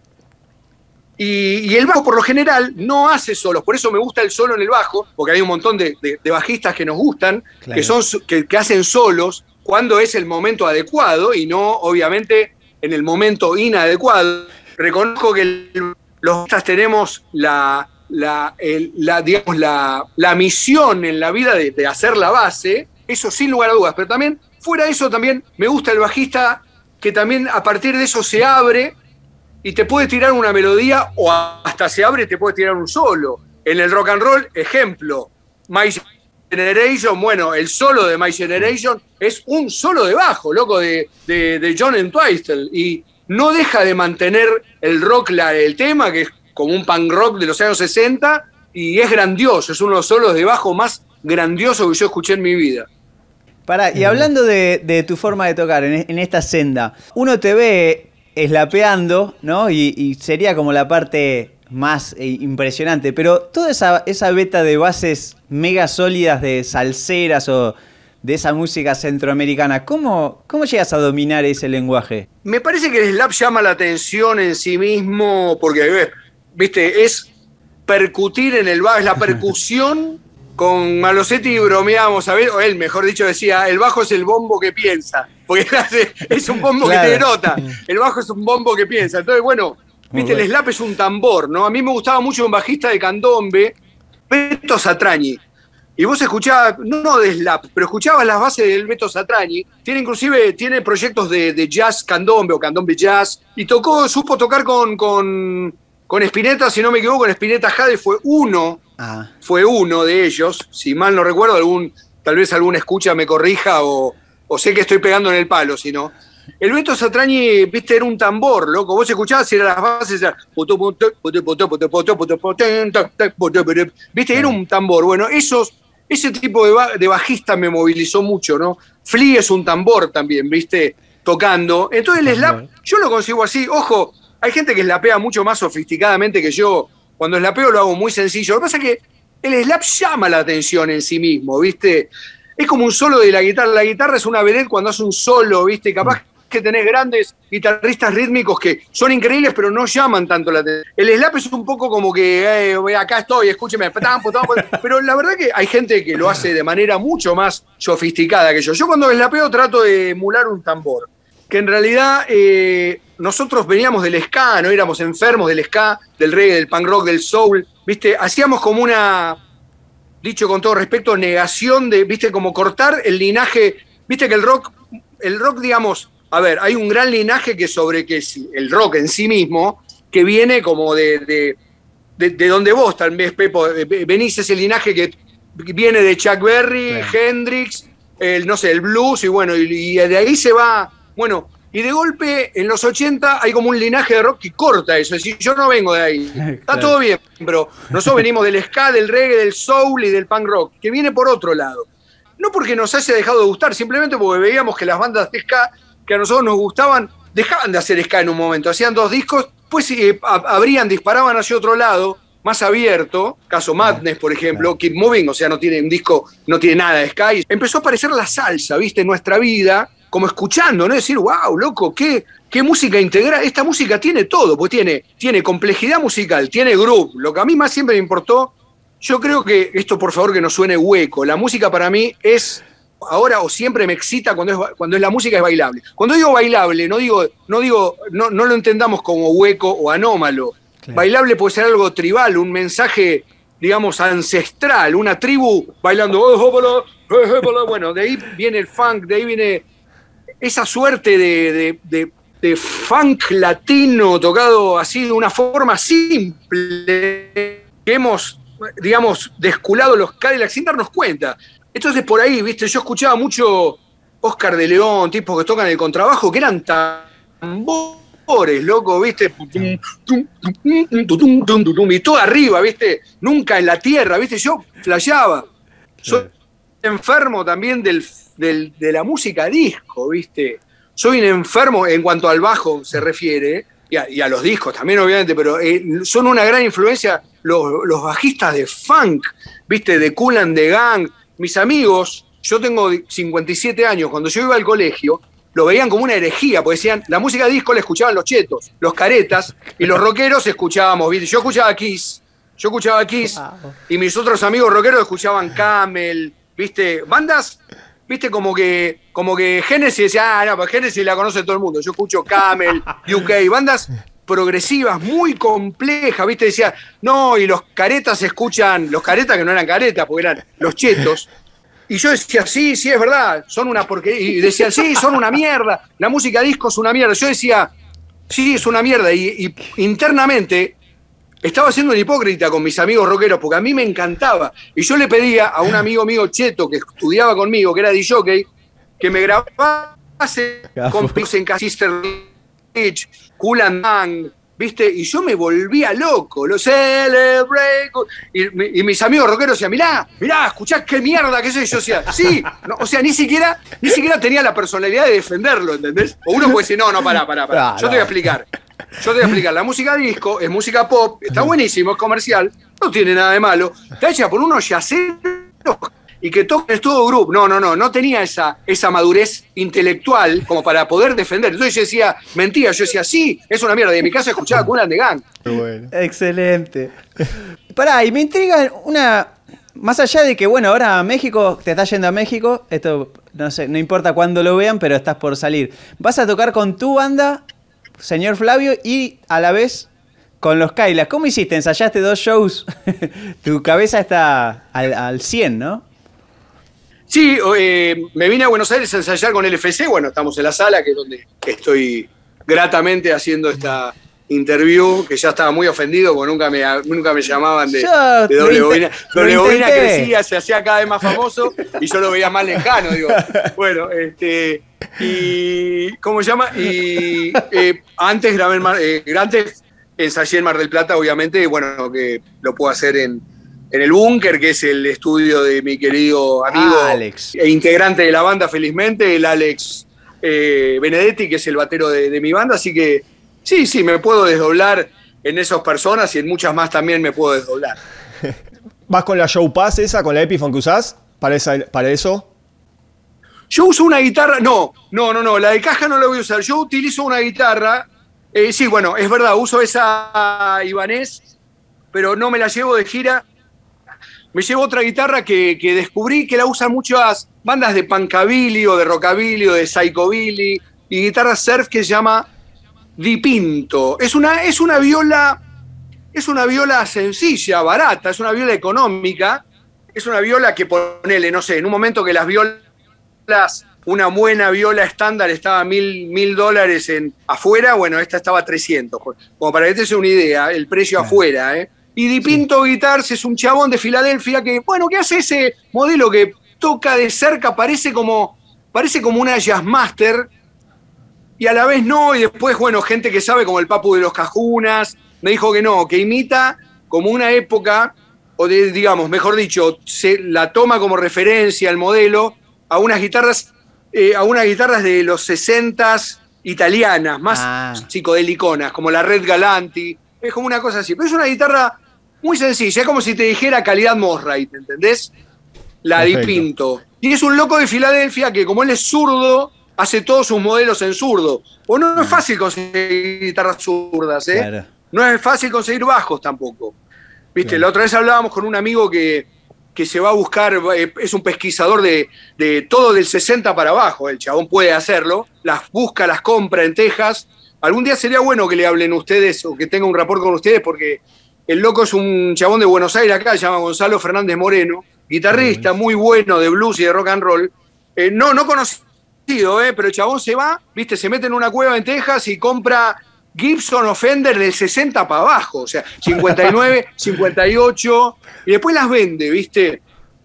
Y el bajo, por lo general, no hace solos. Por eso me gusta el solo en el bajo, porque hay un montón de bajistas que nos gustan, claro, que hacen solos cuando es el momento adecuado y no, obviamente, en el momento inadecuado. Reconozco que los bajistas tenemos digamos, la misión en la vida de hacer la base, eso sin lugar a dudas. Pero también, fuera de eso, también me gusta el bajista que también a partir de eso se abre y te puede tirar una melodía o hasta se abre y te puede tirar un solo. En el rock and roll, ejemplo, My Generation, bueno, el solo de My Generation es un solo de bajo, loco, de John Entwistle, y no deja de mantener el rock, el tema, que es como un punk rock de los años 60, y es grandioso, es uno de los solos de bajo más grandiosos que yo escuché en mi vida. Pará, y hablando de tu forma de tocar en esta senda, uno te ve slapeando, ¿no? Y sería como la parte más impresionante, pero toda esa beta de bases mega sólidas de salseras o de esa música centroamericana, ¿cómo llegas a dominar ese lenguaje? Me parece que el slap llama la atención en sí mismo, porque, viste, es percutir en el bajo, es la percusión. Con Malosetti bromeábamos, ¿sabés? O él, mejor dicho, decía, el bajo es el bombo que piensa, porque es un bombo, claro, que te nota, el bajo es un bombo que piensa. Entonces, bueno, viste, el slap es un tambor, ¿no? A mí me gustaba mucho un bajista de candombe, Beto Satrañi, y vos escuchabas, no de slap, pero escuchabas las bases del Beto Satrañi, tiene proyectos de jazz candombe o candombe jazz, y supo tocar con Spinetta, si no me equivoco, con Spinetta Jade fue uno de ellos, si mal no recuerdo, tal vez alguna escucha me corrija o sé que estoy pegando en el palo, si no. El Beto Satrañi, viste, era un tambor, loco. Vos escuchabas si eran las bases, viste, era un tambor. Bueno, ese tipo de bajista me movilizó mucho, ¿no? Flea es un tambor también, viste, tocando. Entonces el slap, yo lo consigo así, ojo. Hay gente que slapea mucho más sofisticadamente que yo. Cuando slapeo lo hago muy sencillo. Lo que pasa es que el slap llama la atención en sí mismo, ¿viste? Es como un solo de la guitarra. La guitarra es una vedette cuando hace un solo, ¿viste? Capaz que tenés grandes guitarristas rítmicos que son increíbles, pero no llaman tanto la atención. El slap es un poco como que, acá estoy, escúcheme. Pero la verdad que hay gente que lo hace de manera mucho más sofisticada que yo. Yo cuando slapeo trato de emular un tambor, que en realidad nosotros veníamos del ska, no éramos enfermos del ska, del reggae, del punk rock, del soul, ¿viste? Hacíamos como una, dicho con todo respeto, negación de, ¿viste? Como cortar el linaje, ¿viste? Que el rock, digamos, a ver, hay un gran linaje que es el rock en sí mismo, que viene como de donde vos tal vez, Pepo, venís, ese linaje que viene de Chuck Berry, claro, Hendrix, el blues, y bueno, y de ahí se va. Bueno, y de golpe, en los 80, hay como un linaje de rock que corta eso. Es decir, yo no vengo de ahí. Está claro, todo bien, pero nosotros venimos del ska, del reggae, del soul y del punk rock, que viene por otro lado. No porque nos haya dejado de gustar, simplemente porque veíamos que las bandas de ska que a nosotros nos gustaban, dejaban de hacer ska en un momento. Hacían 2 discos, pues disparaban hacia otro lado, más abierto, caso Madness, por ejemplo, Keep Moving, o sea, no tiene un disco, no tiene nada de ska. Y empezó a aparecer la salsa, ¿viste? En nuestra vida, como escuchando, ¿no? Decir, wow, loco, qué música integral. Esta música tiene todo, pues tiene complejidad musical, tiene groove. Lo que a mí más siempre me importó, yo creo que, esto por favor que no suene hueco, la música para mí es, ahora o siempre me excita cuando es la música es bailable. Cuando digo bailable, no lo entendamos como hueco o anómalo. Claro. Bailable puede ser algo tribal, un mensaje, digamos, ancestral, una tribu bailando. Bueno, de ahí viene el funk, de ahí viene esa suerte de funk latino tocado así de una forma simple que hemos, digamos, desculado los Cadillacs sin darnos cuenta. Entonces por ahí, viste, yo escuchaba mucho Oscar de León, tipos que tocan el contrabajo, que eran tambores, loco, viste, y todo arriba, viste, nunca en la tierra, viste, yo flasheaba. Soy enfermo también de la música disco, ¿viste? Soy un enfermo en cuanto al bajo se refiere, y a los discos también, obviamente, pero son una gran influencia los bajistas de funk, ¿viste? De Kool and the Gang. Mis amigos, yo tengo 57 años, cuando yo iba al colegio, lo veían como una herejía, porque decían, la música disco la escuchaban los chetos, los caretas, y los rockeros escuchábamos, ¿viste? Yo escuchaba Kiss, y mis otros amigos rockeros escuchaban Camel, ¿viste? Bandas, ¿viste? Como que Genesis decía, no, pues Genesis la conoce todo el mundo, yo escucho Camel, UK, bandas progresivas, muy complejas, ¿viste? Decía, no, y los caretas escuchan, los caretas que no eran caretas, porque eran los chetos. Y yo decía, sí, es verdad, son una porquería. Y decían, sí, son una mierda, la música disco es una mierda. Yo decía, sí, es una mierda. Y internamente estaba siendo un hipócrita con mis amigos rockeros, porque a mí me encantaba. Y yo le pedía a un amigo mío cheto que estudiaba conmigo, que era DJ, que me grabase con Pix en Sister Rich, Kool and Gang, ¿viste? Y yo me volvía loco, lo celebrate. Y mis amigos rockeros decían, mirá, escuchá qué mierda que es eso. Yo decía, sí, no, o sea, ni siquiera tenía la personalidad de defenderlo, ¿entendés? O uno puede decir, no, pará. Yo te voy a explicar. La música disco es música pop, está buenísimo, es comercial, no tiene nada de malo. Está hecha por unos yaceros y que tocan todo grupo. No tenía esa madurez intelectual como para poder defender. Entonces yo decía, mentira, yo decía, sí, es una mierda. Y en mi casa escuchaba Kool and the Gang. Bueno. Excelente. Pará, y me intriga más allá de que, bueno, ahora México, te estás yendo a México, esto no sé, no importa cuándo lo vean, pero estás por salir. Vas a tocar con tu banda, señor Flavio, y a la vez con los Kailas. ¿Cómo hiciste? ¿Ensayaste 2 shows? Tu cabeza está al 100, ¿no? Sí, me vine a Buenos Aires a ensayar con el FC. Bueno, estamos en la sala, que es donde estoy gratamente haciendo esta interview, que ya estaba muy ofendido porque nunca me llamaban de doble bobina. Doble bobina crecía, se hacía cada vez más famoso y yo lo veía más lejano, digo. Bueno, y ¿cómo se llama? Y antes antes ensayé en Mar del Plata, obviamente, bueno, que lo puedo hacer en el Búnker, que es el estudio de mi querido amigo Alex, e integrante de la banda, felizmente, el Alex Benedetti, que es el batero de mi banda, así que sí, me puedo desdoblar en esas personas y en muchas más también me puedo desdoblar. ¿Vas con la Show Pass esa, con la Epiphone que usás para eso? Yo uso una guitarra, no, la de caja no la voy a usar, yo utilizo una guitarra, sí, bueno, es verdad, uso esa Ibanez, pero no me la llevo de gira. Me llevo otra guitarra que descubrí que la usan muchas bandas de punkabilly o de rockabilly o de psychobilly y guitarra surf, que se llama Dipinto. Es una viola sencilla, barata, es una viola económica, es una viola que ponele, no sé, en un momento que las violas, una buena viola estándar estaba $1,000 afuera, bueno, esta estaba 300, como para que te des una idea, el precio afuera, Y Dipinto Guitars es un chabón de Filadelfia que hace ese modelo que toca de cerca, parece como una Jazzmaster, y a la vez no, y después, gente que sabe, como el Papu de los Cajunas, me dijo que no, que imita como una época, digamos, mejor dicho, se la toma como referencia el modelo a unas guitarras de los 60s italianas, más psicodéliconas, como la Red Galanti. Es como una cosa así, pero es una guitarra muy sencilla, es como si te dijera calidad Mosrite, ¿entendés? La Dipinto. Y es un loco de Filadelfia que, como él es zurdo, hace todos sus modelos en zurdo. No es fácil conseguir guitarras zurdas, Claro. No es fácil conseguir bajos tampoco. ¿Viste? Claro. La otra vez hablábamos con un amigo que se va a buscar, es un pesquisador de todo del 60 para abajo, el chabón puede hacerlo, las busca, las compra en Texas. Algún día sería bueno que le hablen ustedes o que tenga un rapport con ustedes, porque el loco es un chabón de Buenos Aires acá, se llama Gonzalo Fernández Moreno, guitarrista muy bueno de blues y de rock and roll. No conocido, pero el chabón se va, ¿viste? Se mete en una cueva en Texas y compra Gibson o Fender del 60 para abajo, o sea, 59, 58, y después las vende, ¿viste?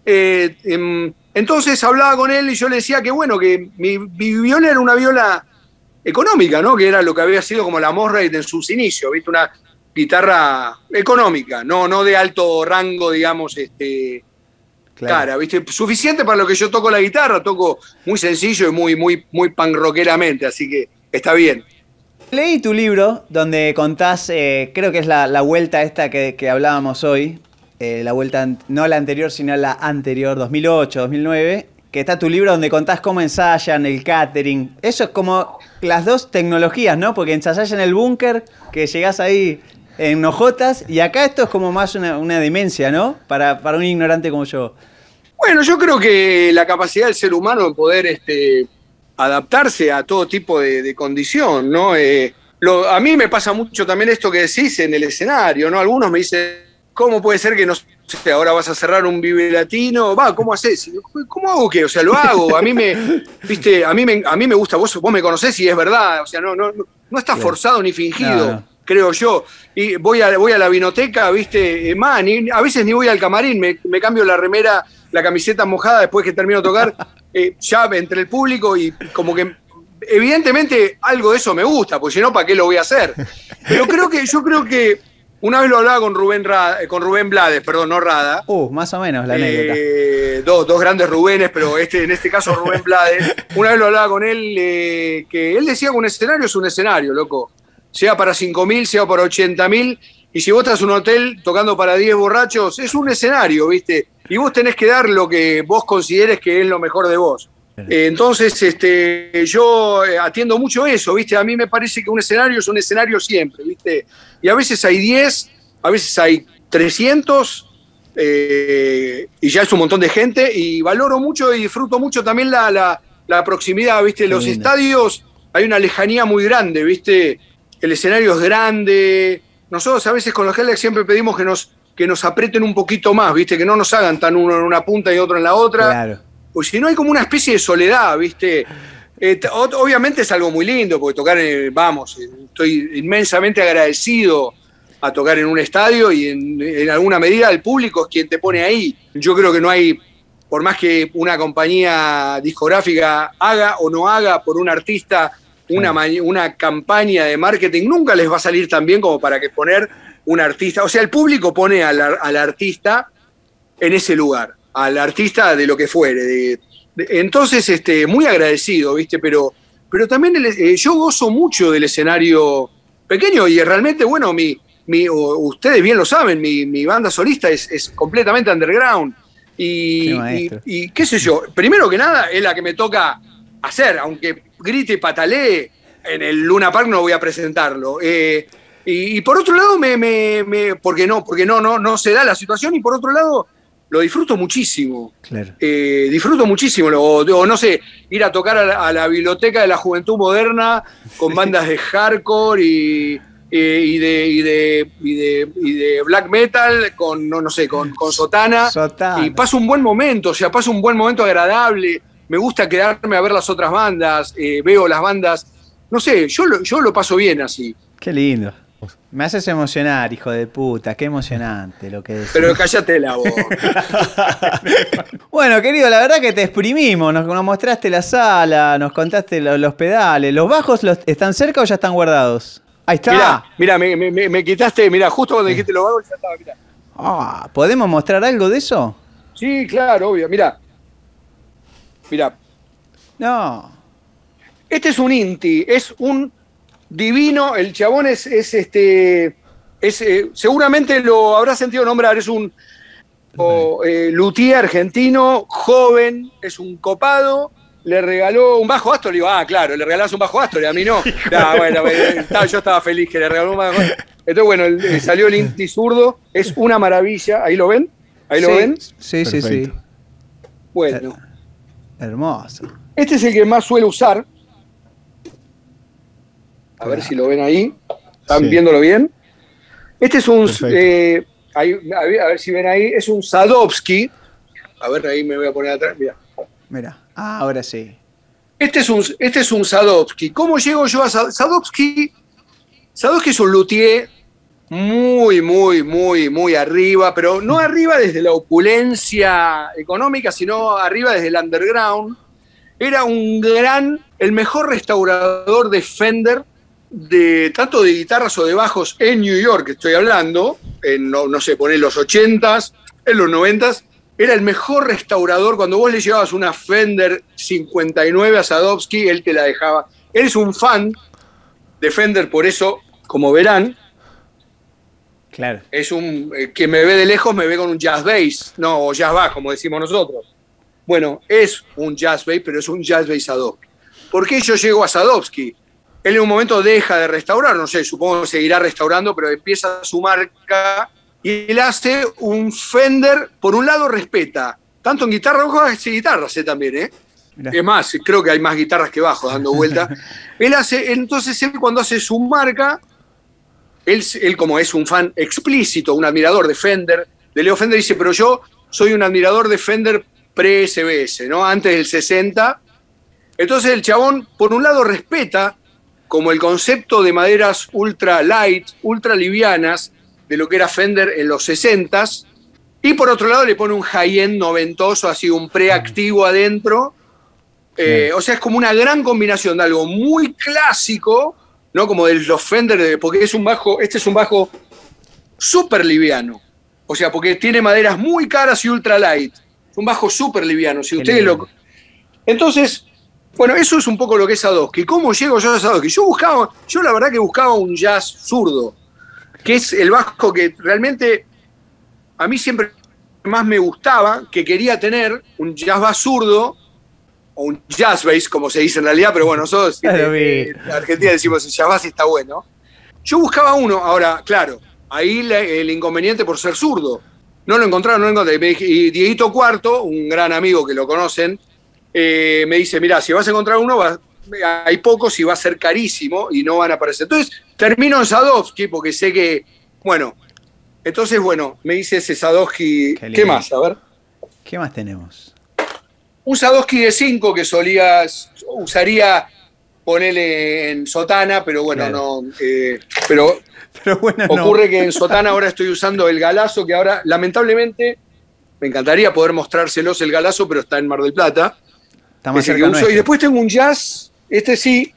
Entonces hablaba con él y yo le decía que que mi viola era una viola económica, ¿no? Que era lo que había sido como la Mosrite en sus inicios, ¿viste? Una guitarra económica, no de alto rango, digamos, cara, ¿viste? Suficiente para lo que yo toco la guitarra, toco muy sencillo y muy punk rockeramente, así que está bien. Leí tu libro donde contás, creo que es la vuelta esta que hablábamos hoy, la vuelta, no la anterior, sino la anterior, 2008, 2009, que está tu libro donde contás cómo ensayan, el catering. Eso es como las dos tecnologías, ¿no? Porque ensayás en el búnker, que llegás ahí en hojotas, y acá esto es como más una demencia, ¿no? Para un ignorante como yo. Bueno, yo creo que la capacidad del ser humano de poder adaptarse a todo tipo de condición, ¿no? A mí me pasa mucho también esto que decís en el escenario, ¿no? Algunos me dicen, ¿cómo puede ser que no sé, ahora vas a cerrar un Vive Latino? ¿Cómo haces? ¿Cómo hago qué? O sea, lo hago. A mí viste, a mí me gusta, vos me conocés y es verdad. O sea, no está forzado ni fingido. No. Creo yo. Y voy a la vinoteca, ¿viste? A veces ni voy al camarín, me cambio la remera, la camiseta mojada después que termino de tocar, ya entre el público y como que evidentemente algo de eso me gusta, porque si no, ¿para qué lo voy a hacer? Pero yo creo que una vez lo hablaba con Rubén Blades, perdón, no Rada. Más o menos la anécdota. Dos grandes Rubénes, pero en este caso Rubén Blades. Una vez lo hablaba con él, que él decía que un escenario es un escenario, loco. Sea para 5.000, sea para 80.000, y si vos estás en un hotel tocando para 10 borrachos, es un escenario, ¿viste? Y vos tenés que dar lo que vos consideres que es lo mejor de vos. Entonces, yo atiendo mucho eso, ¿viste? A mí me parece que un escenario es un escenario siempre, ¿viste? Y a veces hay 10, a veces hay 300, y ya es un montón de gente, y valoro mucho y disfruto mucho también la proximidad, ¿viste? Los estadios, hay una lejanía muy grande, ¿viste? El escenario es grande. Nosotros a veces con los Heldex siempre pedimos que nos aprieten un poquito más, ¿viste? Que no nos hagan tan uno en una punta y otro en la otra. Claro. Pues si no hay como una especie de soledad, ¿viste? Obviamente es algo muy lindo, porque tocar, estoy inmensamente agradecido a tocar en un estadio y en alguna medida el público es quien te pone ahí. Yo creo que no hay, por más que una compañía discográfica haga o no haga por un artista una campaña de marketing, nunca les va a salir tan bien como para que poner un artista. O sea, el público pone al artista en ese lugar, al artista de lo que fuere. Entonces, muy agradecido, ¿viste? Pero también yo gozo mucho del escenario pequeño y realmente, bueno, ustedes bien lo saben, mi banda solista es completamente underground. Y qué sé yo, primero que nada es la que me toca hacer, aunque grite y patalee, en el Luna Park no voy a presentarlo. Y por otro lado, porque no se da la situación, y por otro lado, lo disfruto muchísimo. Claro. Disfruto muchísimo, o no sé, ir a tocar a la biblioteca de la juventud moderna con bandas de hardcore y de black metal con sotana. Y paso un buen momento, o sea, paso un buen momento agradable. Me gusta quedarme a ver las otras bandas, veo las bandas, no sé, yo lo paso bien así. Qué lindo. Me haces emocionar, hijo de puta, qué emocionante lo que decís. Pero cállate la boca. Bueno, querido, la verdad que te exprimimos, nos mostraste la sala, nos contaste los pedales. ¿Los bajos están cerca o ya están guardados? Ahí está. Mirá, me quitaste, mirá, justo cuando dijiste los bajos ya estaba, mirá. ¿Podemos mostrar algo de eso? Sí, claro, obvio, mirá. No. Este es un Inti, es un divino, el chabón seguramente lo habrás sentido nombrar, es un luthier argentino, joven, es un copado, le regaló un bajo Astor, le digo, claro, le regalás un bajo Astor, y a mí no. Yo estaba feliz que le regaló un bajo Astor. Entonces, bueno, salió el Inti zurdo, es una maravilla, ¿ahí lo ven? ¿Ahí lo ven? Sí, perfecto. Sí. Bueno. Hermoso. Este es el que más suelo usar. A ver si lo ven ahí. ¿Están viéndolo bien? Este es un... a ver si ven ahí. Es un Sadovsky. A ver, ahí me voy a poner atrás. Mira. Ahora sí. Este es un Sadovsky. ¿Cómo llego yo a Sadovsky? Sadovsky es un luthier muy, muy, muy, muy arriba, pero no arriba desde la opulencia económica, sino arriba desde el underground. Era el mejor restaurador de Fender, tanto de guitarras o de bajos en New York, estoy hablando, no sé, poner los 80s, en los 90s, era el mejor restaurador. Cuando vos le llevabas una Fender 59 a Sadovsky, él te la dejaba. Él es un fan de Fender, por eso, como verán, Claro. es que me ve de lejos me ve con un jazz bass, no, o jazz bass, como decimos nosotros. Bueno, es un jazz bass, pero es un jazz bass Sadowski. ¿Por qué yo llego a Sadowski? Él en un momento deja de restaurar, no sé, supongo que seguirá restaurando, pero empieza su marca y él hace un Fender, por un lado respeta, tanto en guitarra, ojo, hace guitarras también, ¿eh? Mirá. Es más, creo que hay más guitarras que bajos dando vuelta. Entonces él cuando hace su marca, él como es un fan explícito, un admirador de Fender, de Leo Fender, dice, pero yo soy un admirador de Fender pre-SBS, ¿no? Antes del 60. Entonces el chabón, por un lado, respeta como el concepto de maderas ultra light, ultra livianas, de lo que era Fender en los 60s, y por otro lado le pone un high-end noventoso, así un preactivo adentro. O sea, es como una gran combinación de algo muy clásico, ¿no? Como de los Fender, porque este es un bajo súper liviano. O sea, porque tiene maderas muy caras y ultra light. Es un bajo súper liviano. Si ustedes lo... Entonces, bueno, eso es un poco lo que es Sadowski. ¿Cómo llego yo a Sadowski? Yo la verdad que buscaba un jazz zurdo, que es el bajo que realmente a mí siempre más me gustaba, que quería tener un jazz bass zurdo, o un jazz bass, como se dice en realidad, pero bueno, nosotros en Argentina decimos el jazz bass está bueno. Yo buscaba uno, ahora, claro, ahí el inconveniente por ser zurdo. No lo encontré. Y Dieguito Cuarto, un gran amigo que lo conocen, me dice, mirá, si vas a encontrar uno, hay pocos y va a ser carísimo y no van a aparecer. Entonces, termino en Sadowski porque sé que, bueno, entonces, bueno, me dice ese Sadowski. ¿Qué más? A ver. ¿Qué más tenemos? Un Sadowski de 5 que usaría ponerle en sotana, pero bueno, claro. No. Pero bueno, ocurre que en sotana ahora estoy usando el Galazo, que ahora, lamentablemente, me encantaría poder mostrárselos el Galazo, pero está en Mar del Plata. Está más cerca que uso. nuestro. Y después tengo un jazz, sí.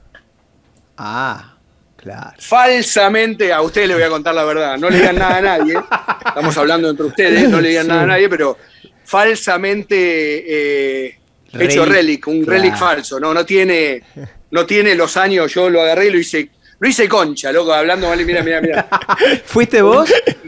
Ah, claro. Falsamente, a ustedes les voy a contar la verdad, no le digan nada a nadie, estamos hablando entre ustedes, no le digan nada a nadie, pero falsamente hecho relic, un relic falso, no tiene los años, yo lo agarré y lo hice concha, loco, hablando mal, mira. ¿Fuiste vos?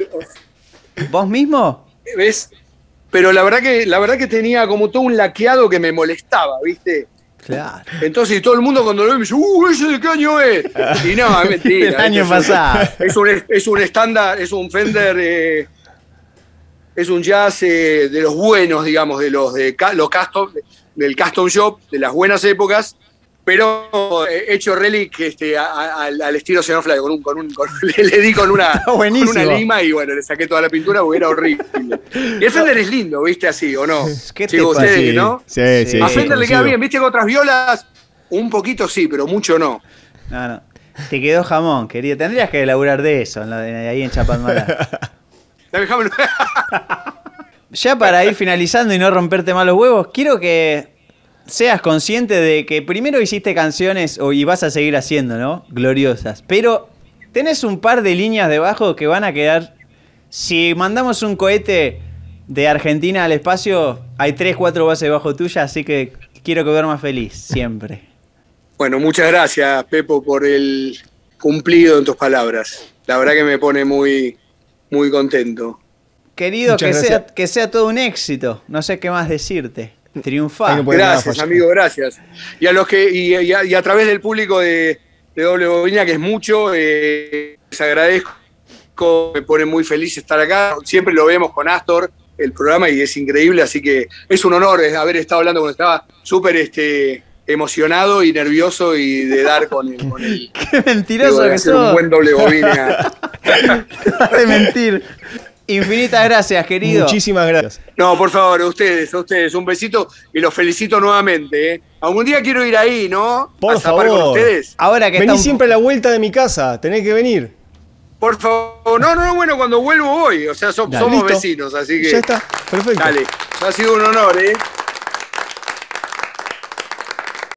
¿Vos mismo? ¿Ves? Pero la verdad que tenía como todo un laqueado que me molestaba, ¿viste? Claro. Entonces todo el mundo cuando lo ve me dice, ¿ese de qué año es? Y no, es mentira. El año pasado. Es un estándar, es un Fender, es un jazz de los buenos, digamos, del Custom Shop, de las buenas épocas, pero hecho relic al estilo señor Flavio, le di con una lima y bueno, le saqué toda la pintura porque era horrible. Y el Fender es lindo, ¿viste? Así, ¿o no? ¿Qué te ustedes, sí, ¿no? Sí. A Fender le queda bien, ¿viste? Que otras violas, un poquito sí, pero mucho no. No. Te quedó jamón, querido. Tendrías que laburar de eso, ahí en Chapadmalal. Ya para ir finalizando y no romperte más los huevos, quiero que seas consciente de que primero hiciste canciones y vas a seguir haciendo, ¿no? Gloriosas. Pero tenés un par de líneas de bajo que van a quedar... Si mandamos un cohete de Argentina al espacio, hay 3, 4 bases de bajo tuyas, así que quiero que duermas feliz, siempre. Bueno, muchas gracias, Pepo, por el cumplido en tus palabras. La verdad que me pone muy, muy contento. Querido, que sea todo un éxito. No sé qué más decirte. Triunfar. Gracias, amigo, gracias. Y a los y a través del público de Doble Bobina, que es mucho, les agradezco, me pone muy feliz estar acá. Siempre lo vemos con Astor, el programa, y es increíble, así que es un honor haber estado hablando cuando estaba súper emocionado y nervioso y de dar con el Qué mentiroso que sos. Un buen Doble Bobina. De mentir. Infinitas gracias, querido. Muchísimas gracias. No, por favor, a ustedes, un besito y los felicito nuevamente. Algún día quiero ir ahí, ¿no? Por favor. Con ustedes. Ahora que vení siempre a la vuelta de mi casa, tenés que venir. Por favor. No, bueno, cuando vuelvo voy. O sea, somos listo. vecinos, así que... Ya está, perfecto. Dale, ha sido un honor, ¿eh?